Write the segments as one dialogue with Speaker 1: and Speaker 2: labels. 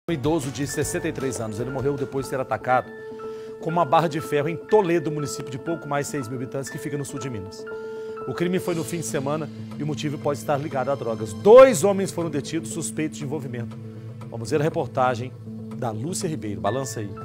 Speaker 1: Um idoso de 63 anos, ele morreu depois de ser atacado com uma barra de ferro em Toledo, município de pouco mais de 6 mil habitantes, que fica no sul de Minas. O crime foi no fim de semana e o motivo pode estar ligado a drogas. 2 homens foram detidos suspeitos de envolvimento. Vamos ver a reportagem da Lúcia Ribeiro. Balança aí.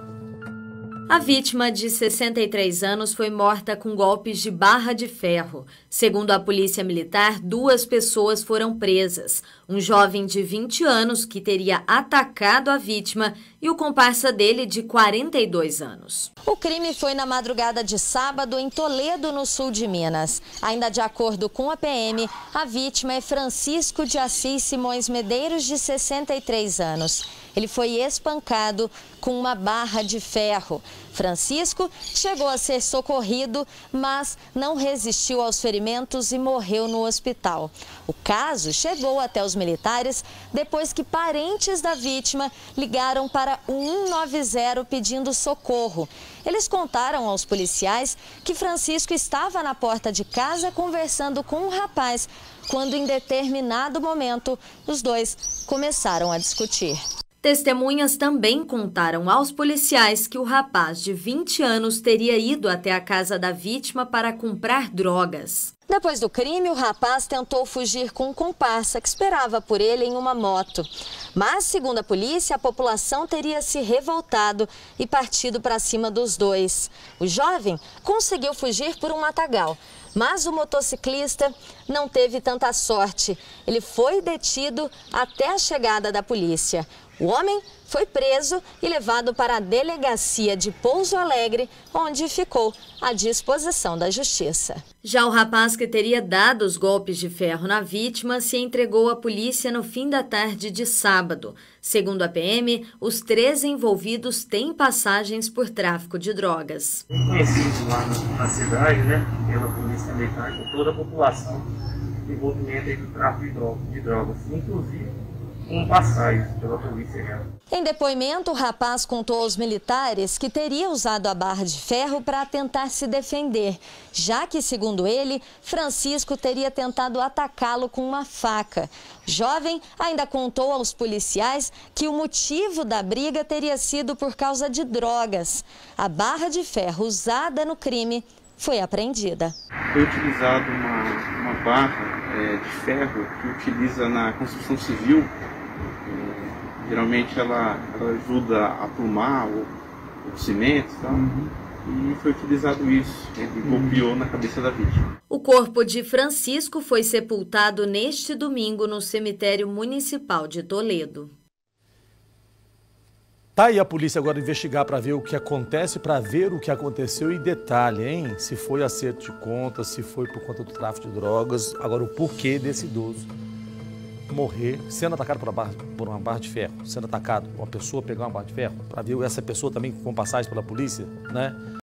Speaker 2: A vítima, de 63 anos, foi morta com golpes de barra de ferro. Segundo a Polícia Militar, 2 pessoas foram presas. Um jovem de 20 anos que teria atacado a vítima e o comparsa dele, de 42 anos. O crime foi na madrugada de sábado em Toledo, no sul de Minas. Ainda de acordo com a PM, a vítima é Francisco de Assis Simões Medeiros, de 63 anos. Ele foi espancado com uma barra de ferro. Francisco chegou a ser socorrido, mas não resistiu aos ferimentos e morreu no hospital. O caso chegou até os militares depois que parentes da vítima ligaram para o 190 pedindo socorro. Eles contaram aos policiais que Francisco estava na porta de casa conversando com um rapaz, quando em determinado momento os dois começaram a discutir. Testemunhas também contaram aos policiais que o rapaz de 20 anos teria ido até a casa da vítima para comprar drogas. Depois do crime, o rapaz tentou fugir com um comparsa que esperava por ele em uma moto. Mas, segundo a polícia, a população teria se revoltado e partido para cima dos dois. O jovem conseguiu fugir por um matagal, mas o motociclista não teve tanta sorte. Ele foi detido até a chegada da polícia. O homem foi preso e levado para a delegacia de Pouso Alegre, onde ficou à disposição da justiça. Já o rapaz que teria dado os golpes de ferro na vítima se entregou à polícia no fim da tarde de sábado. Segundo a PM, os 3 envolvidos têm passagens por tráfico de drogas.
Speaker 3: Conhecido lá na cidade, pela polícia militar, com toda a população, envolvimento aí do tráfico de drogas, inclusive com passagem pela polícia.
Speaker 2: Em depoimento, o rapaz contou aos militares que teria usado a barra de ferro para tentar se defender, já que, segundo ele, Francisco teria tentado atacá-lo com uma faca. Jovem ainda contou aos policiais que o motivo da briga teria sido por causa de drogas. A barra de ferro usada no crime foi apreendida.
Speaker 4: Foi utilizada uma barra de ferro que utiliza na construção civil. Geralmente ela ajuda a plumar o cimento e tal. E foi utilizado isso. Ele golpeou na cabeça da vítima.
Speaker 2: O corpo de Francisco foi sepultado neste domingo no cemitério municipal de Toledo.
Speaker 1: Tá aí a polícia agora investigar para ver o que acontece, para ver o que aconteceu e detalhe, hein? Se foi acerto de contas, se foi por conta do tráfico de drogas, agora o porquê desse idoso morrer sendo atacado por uma barra de ferro, sendo atacado, uma pessoa pegar uma barra de ferro, para ver essa pessoa também com passagem pela polícia, né?